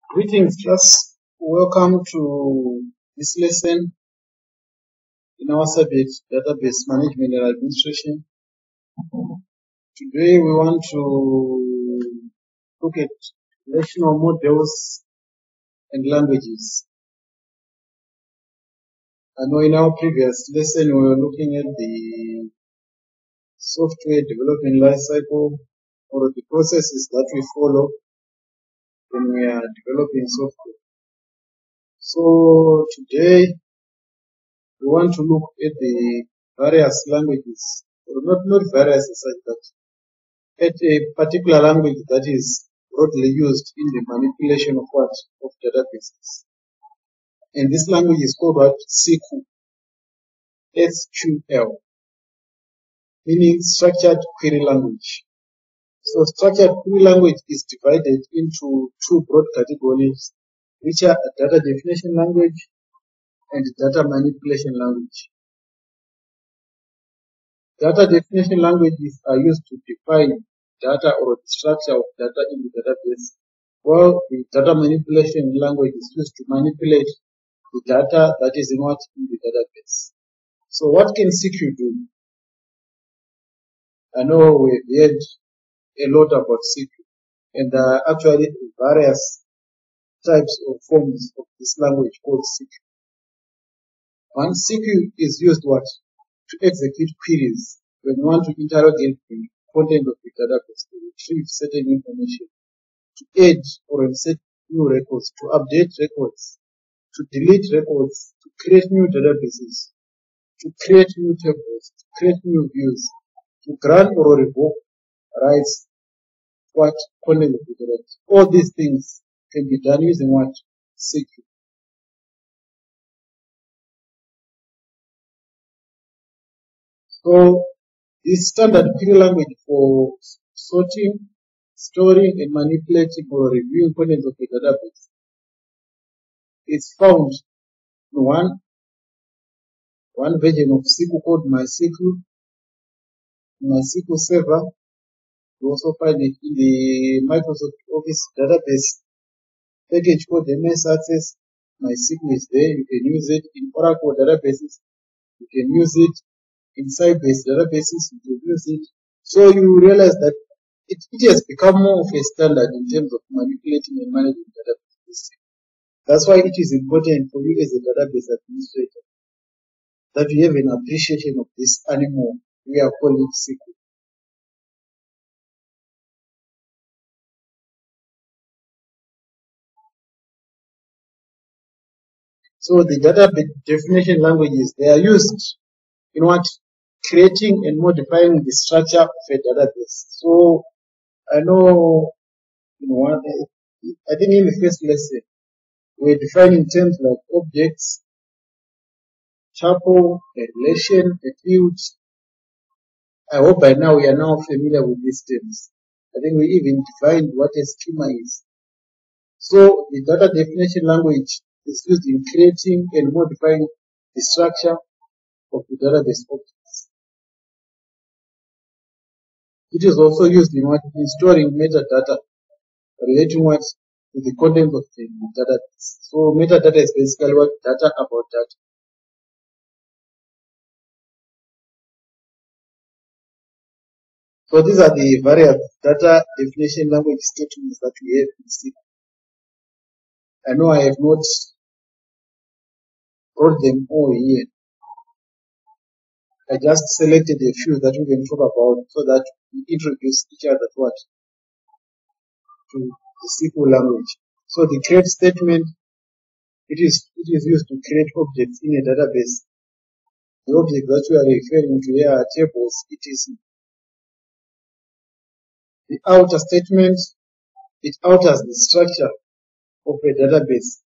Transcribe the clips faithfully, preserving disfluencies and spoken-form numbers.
Greetings, class. Welcome to this lesson in our subject, Database Management and Administration. Today we want to look at relational models and languages. I know in our previous lesson we were looking at the software development lifecycle or the processes that we follow when we are developing software. So today we want to look at the various languages, or not, not various as such, but at a particular language that is broadly used in the manipulation of what? Of databases. And this language is called what? S Q L. S Q L. Meaning structured query language. So structured query language is divided into two broad categories, which are a data definition language and data manipulation language. Data definition languages are used to define data or the structure of data in the database, while the data manipulation language is used to manipulate the data that is in what? In the database. So what can S Q L do? I know we've heard a lot about S Q L, and there are actually various types of forms of this language called S Q L. One, S Q L is used what? To execute queries when you want to interrogate the content of the database, to retrieve certain information, to add or insert new records, to update records, to delete records, to create new databases, to create new tables, to create new views, to grant or revoke rights, what content of the database. All these things can be done using what? S Q L. So this standard query language for sorting, storing, and manipulating or reviewing contents of the database is found in one one version of S Q L called MySQL, MySQL Server. You also find it in the Microsoft Office database package called M S Access. MySQL is there. You can use it in Oracle databases. You can use it in Sybase databases. You can use it. So you realize that it, it has become more of a standard in terms of manipulating and managing databases. That's why it is important for you as a database administrator that you have an appreciation of this animal we are calling S Q L. So the data definition languages, they are used in what? Creating and modifying the structure of a database. So I know, you know, one, I think in the first lesson, we're defining terms like objects, tuple, a relation, a field. I hope by now we are now familiar with these terms. I think we even defined what a schema is. So the data definition language is used in creating and modifying the structure of the database objects. It is also used in what? In storing metadata relating what? To the content of the database. So metadata is basically what? Data about data. So these are the various data definition language statements that we have in C. I know I have not wrote them all here. I just selected a few that we can talk about so that we introduce each other to what? To the S Q L language. So the create statement, it is it is used to create objects in a database. The objects that we are referring to here are tables, et cetera. The outer statement, it alters the structure of a database,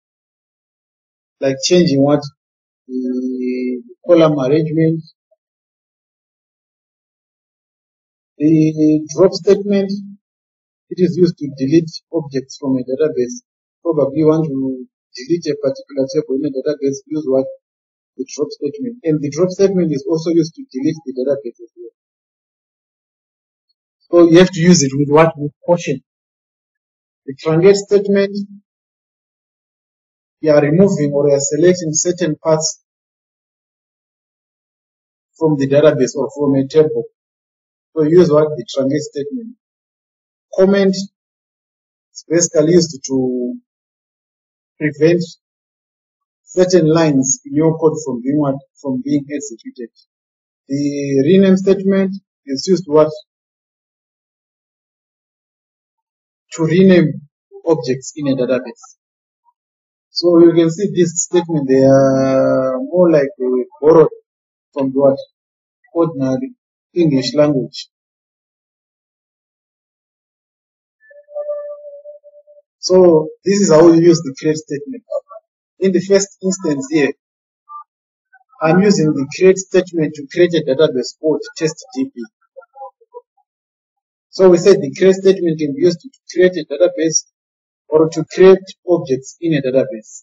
like changing what? The column arrangement. The drop statement, it is used to delete objects from a database. Probably want to delete a particular table in a database, use what? The drop statement. And the drop statement is also used to delete the database as well. So you have to use it with what? With caution. The truncate statement, you are removing or you are selecting certain parts from the database or from a table. So use what? The truncate statement. Comment is basically used to prevent certain lines in your code from being what? From being executed. The rename statement is used what? To rename objects in a database. So you can see this statement, they are more like they were borrowed from what? Ordinary English language. So this is how you use the create statement. In the first instance here, I'm using the create statement to create a database called testdb. So we said the create statement can be used to create a database or to create objects in a database.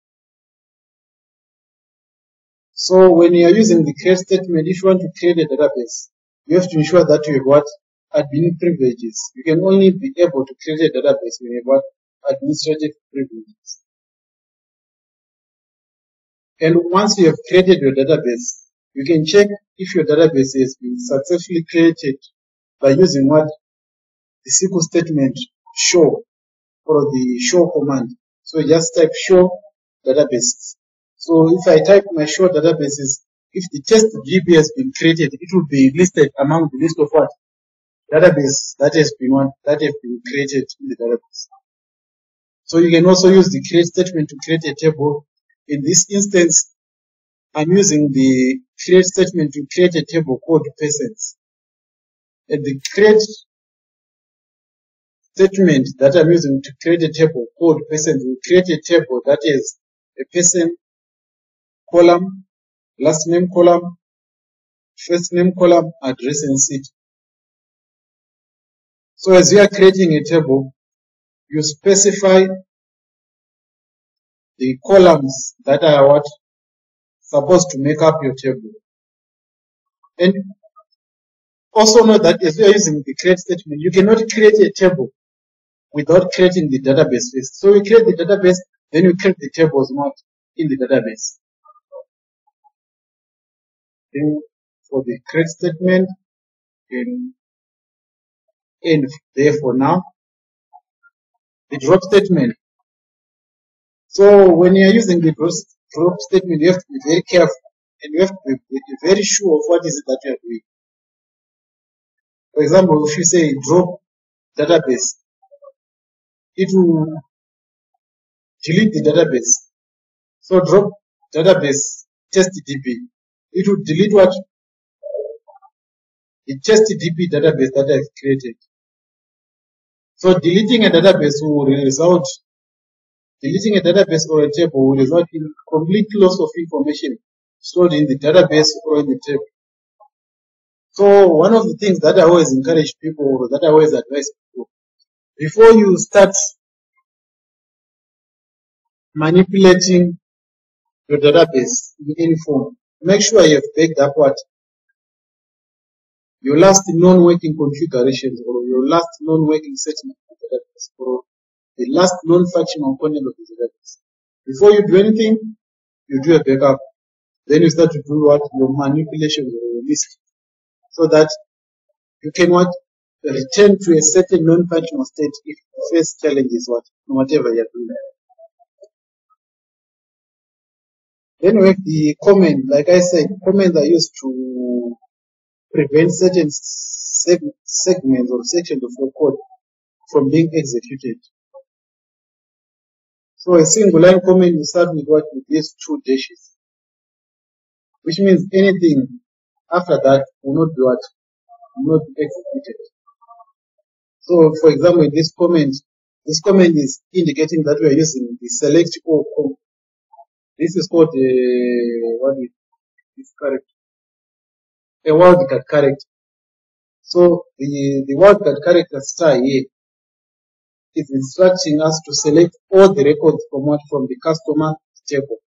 So when you are using the create statement, if you want to create a database, you have to ensure that you have what? Admin privileges. You can only be able to create a database when you have what? Administrative privileges. And once you have created your database, you can check if your database has been successfully created by using what? The S Q L statement show or the show command. So just type show databases. So if I type my show databases, if the testdb has been created, it will be listed among the list of what? Database that has been one that have been created in the database. So you can also use the create statement to create a table. In this instance, I'm using the create statement to create a table called persons. And the create statement that I'm using to create a table called persons will create a table that is a person column, last name column, first name column, address and city. So as you are creating a table, you specify the columns that are what? Supposed to make up your table. And also note that as you are using the create statement, you cannot create a table without creating the database first. So you create the database, then you create the tables not in the database. Then for the create statement, you can end there for now. The drop statement. So when you are using the drop statement, you have to be very careful and you have to be very sure of what is it that you are doing. For example, if you say drop database, it will delete the database. So drop database testdb, it will delete what? The testdb database that I've created. So deleting a database will result, deleting a database or a table will result in complete loss of information stored in the database or in the table. So one of the things that I always encourage people, or that I always advise people, before you start manipulating your database in any form, make sure you have backed up what? Your last non-working configurations or your last non-working setting of the database or the last non-functional component of the database. Before you do anything, you do a backup. Then you start to do what? Your manipulations or your list. So that you can what? Return to a certain non-functional state if the first challenge is what? Whatever you're doing. Then we have the comment. Like I said, comments are used to prevent certain seg segments or sections of your code from being executed. So a single line comment will start with what? With these two dashes, which means anything after that will not be what? Will not be executed. So for example, in this comment, this comment is indicating that we are using the select all code. This is called a, what is this character? A wildcard character. So the, the wildcard character star here is instructing us to select all the records from what? From the customer table.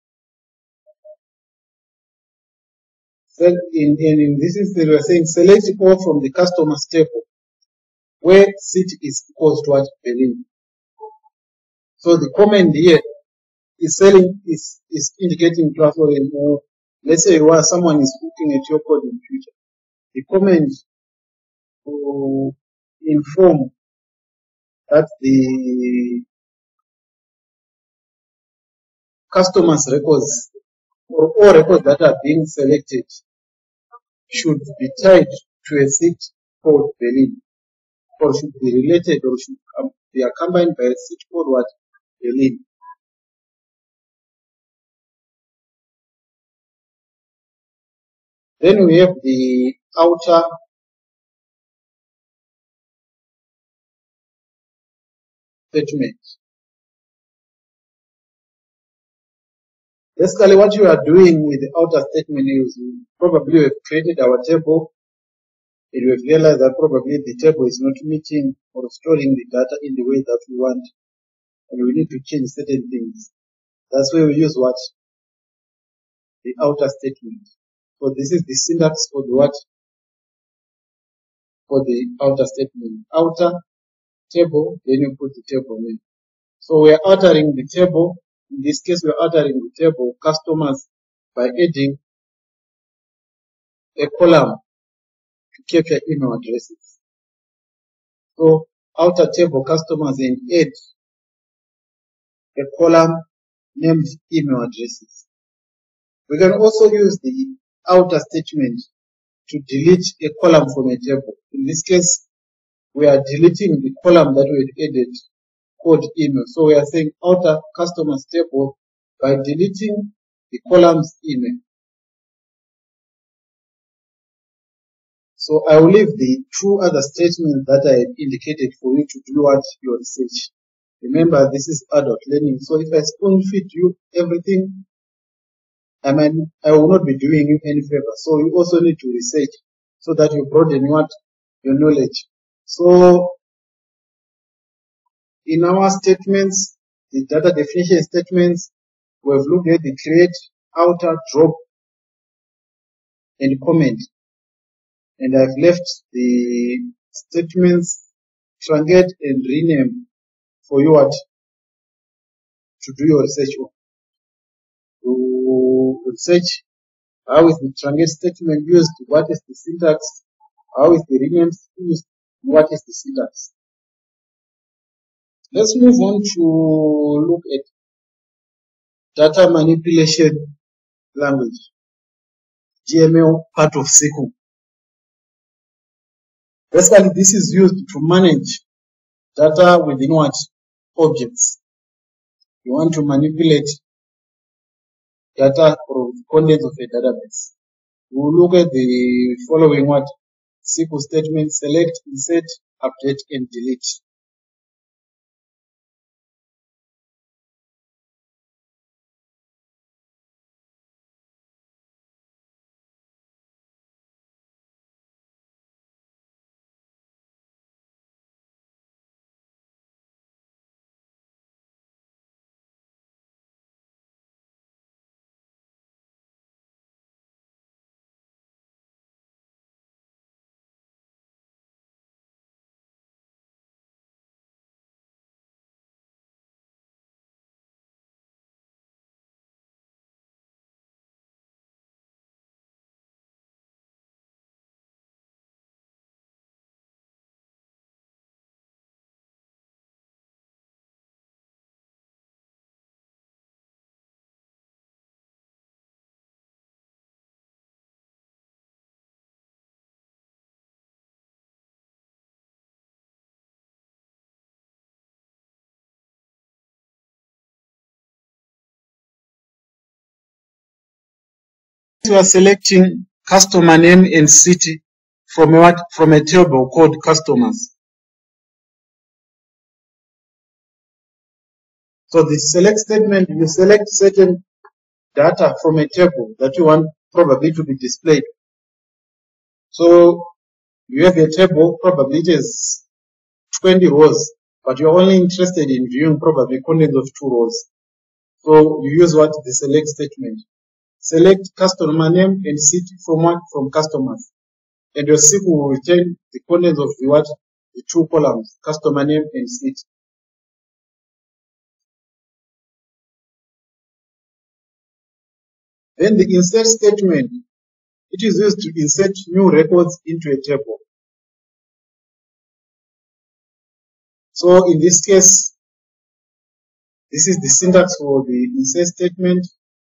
So in, in, in this instance, we are saying select all from the customer's table where city is equals to what? Berlin. So the comment here is selling is is indicating to us, or you know, let's say where someone is looking at your code in future, the comment to inform that the customers records or all records that are being selected should be tied to a seat code Berlin, or should be related, or should um, be accompanied by a seat code what Berlin. Then we have the outer statement. Basically, what you are doing with the outer statement is you probably have created our table, and you have realized that probably the table is not meeting or storing the data in the way that we want, and we need to change certain things. That's why we use what? The outer statement. So this is the syntax for the what? For the outer statement. Outer table, then you put the table name. So we are altering the table. In this case, we are altering the table customers by adding a column to capture email addresses. So outer table customers and add a column named email addresses. We can also use the outer statement to delete a column from a table. In this case, we are deleting the column that we had added called email. So we are saying outer customers table by deleting the columns email. So I will leave the two other statements that I have indicated for you to do what your research. Remember, this is adult learning. So if I spoon feed you everything, I mean, I will not be doing you any favor. So you also need to research so that you broaden what your knowledge. So in our statements, the data definition statements, we have looked at the create, outer, drop, and comment. And I've left the statements truncate and rename for you what to do your research on. To research how is the truncate statement used, what is the syntax, how is the rename used, what is the syntax. Let's move on to look at data manipulation language, D M L part of S Q L. Basically, this is used to manage data within what? Objects. You want to manipulate data or contents of a database. We'll look at the following what? S Q L statements: select, insert, update, and delete. We are selecting customer name and city from a, what? From a table called customers. So the select statement, you select certain data from a table that you want probably to be displayed. So you have a table, probably it is twenty rows, but you're only interested in viewing probably contents of two rows. So you use what? The select statement. Select customer name and city from what? From customers. And your S Q L will return the contents of the what? The two columns, customer name and city. Then the insert statement, it is used to insert new records into a table. So in this case, this is the syntax for the insert statement.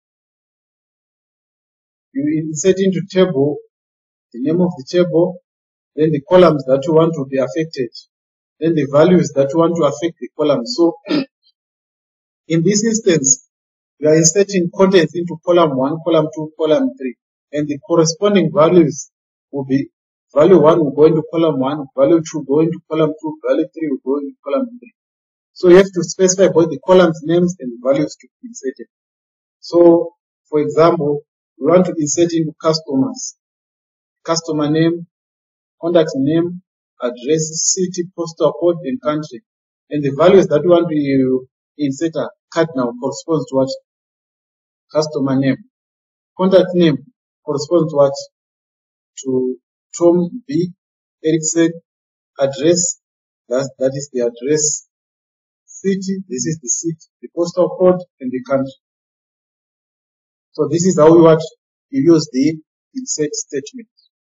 You insert into table the name of the table, then the columns that you want to be affected, then the values that you want to affect the columns. So in this instance, we are inserting contents into column one, column two, column three, and the corresponding values will be value one will go into column one, value two will go into column two, value three will go into column three. So you have to specify both the columns names and the values to be inserted. So, for example, we want to insert into customers, customer name, contact name, address, city, postal code, and country. And the values that we want to insert are cardinal corresponds to what? Customer name. Contact name corresponds to what? To Tom B. Erickson. Address, that, that is the address. City, this is the city. The postal code and the country. So this is how we want you use the insert statement.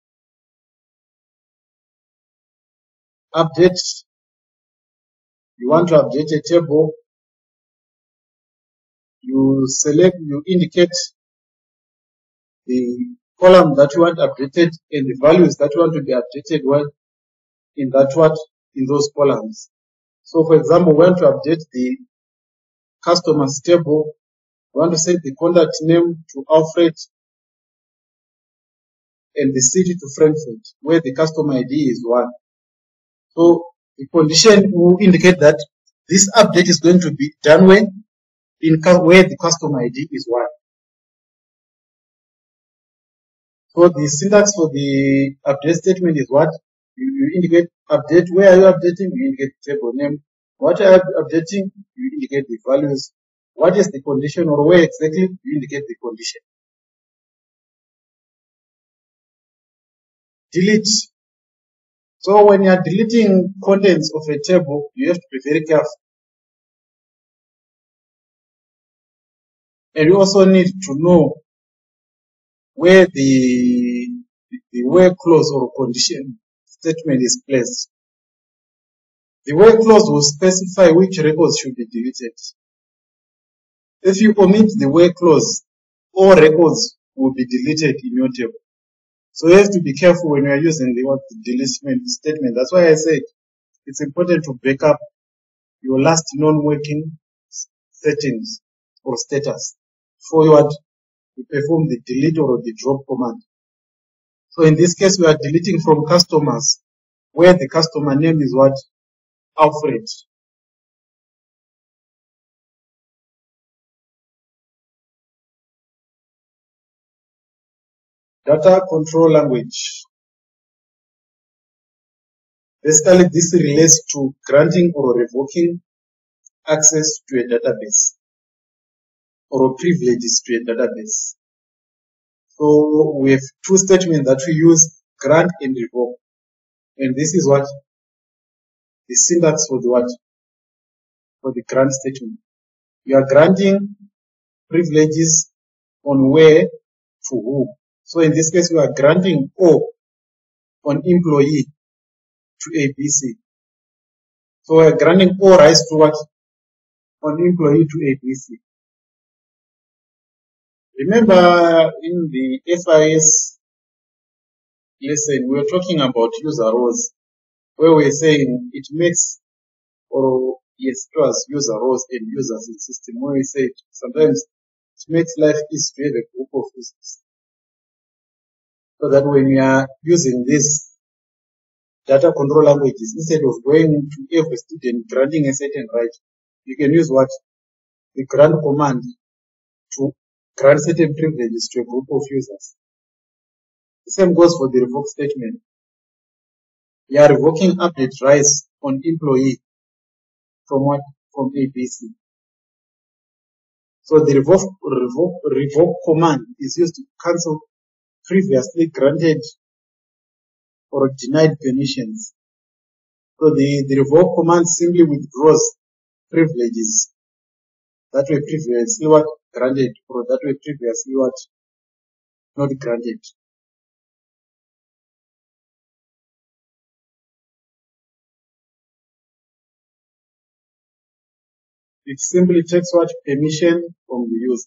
Update. You want to update a table. You select, you indicate the column that you want updated and the values that you want to be updated well in that what in those columns. So for example, we want to update the customers table. We want to set the contact name to Alfred and the city to Frankfurt, where the customer I D is one. So the condition will indicate that this update is going to be done when in where the customer I D is one. So the syntax for the update statement is what? You, you indicate update. Where are you updating? You indicate table name. What are you updating? You indicate the values. What is the condition or where exactly? You indicate the condition. Delete. So when you are deleting contents of a table, you have to be very careful. And you also need to know where the, the where clause or condition statement is placed. The where clause will specify which records should be deleted. If you omit the where clause, all records will be deleted in your table. So you have to be careful when you are using the, what, the deletion statement. That's why I said it's important to back up your last non-working settings or status before you want to perform the delete or the drop command. So in this case, we are deleting from customers where the customer name is what? Alfred. Data control language. Basically, this relates to granting or revoking access to a database or privileges to a database. So we have two statements that we use, grant and revoke. And this is what the syntax for the what? For the grant statement. You are granting privileges on where to who. So in this case, we are granting O on employee to A B C. So we are granting O rights to what? On employee to A B C. Remember in the F I S lesson, we were talking about user roles, where we are saying it makes, or yes, it was user roles and users in system, where we said sometimes it makes life easy to have a group of users. So that when you are using these data control languages, instead of going to every student granting a certain right, you can use what? The grant command to grant certain privileges to a group of users. The same goes for the revoke statement. You are revoking update rights on employee from what? From A B C. So the revoke, revoke, revoke command is used to cancel previously granted or denied permissions. So the, the revoke command simply withdraws privileges that were previously what granted or that were previously what not granted. It simply takes what permission from the user.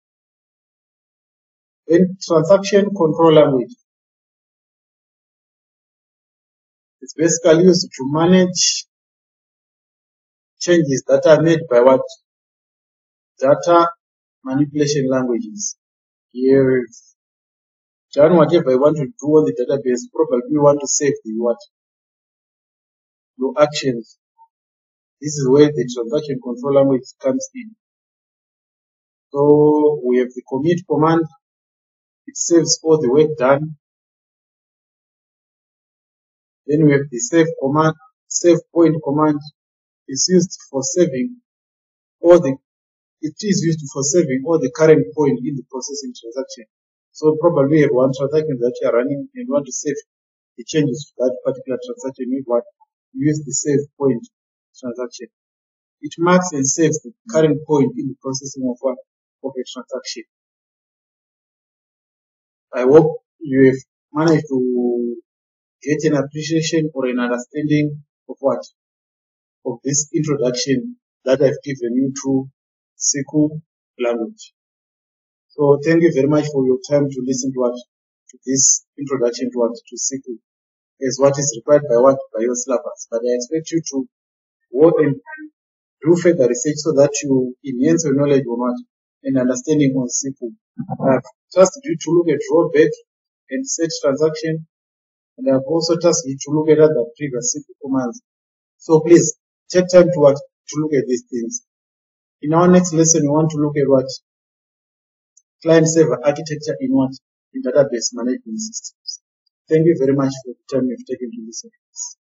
Then transaction control language. It's basically used to manage changes that are made by what? Data manipulation languages. You've done whatever you want to do on the database, probably you want to save the what? Your actions. This is where the transaction control language comes in. So we have the commit command. It saves all the work done. Then we have the save command, save point command. It's used for saving all the, it is used for saving all the current point in the processing transaction. So probably you have one transaction that you are running and you want to save the changes to that particular transaction. You want to use the save point transaction. It marks and saves the current point in the processing of what? Of a transaction. I hope you have managed to get an appreciation or an understanding of what? Of this introduction that I've given you to S Q L language. So thank you very much for your time to listen to what? To this introduction to what? To S Q L. As what is required by what? By your syllabus. But I expect you to work and do further research so that you enhance your knowledge on what? And understanding on S Q L. I've tasked you to look at rollback and set transaction. And I've also tasked you to look at other previous S Q L commands. So please take time to what? To look at these things. In our next lesson, we want to look at what? Client server architecture in what? In database management systems. Thank you very much for the time you've taken to listen to this.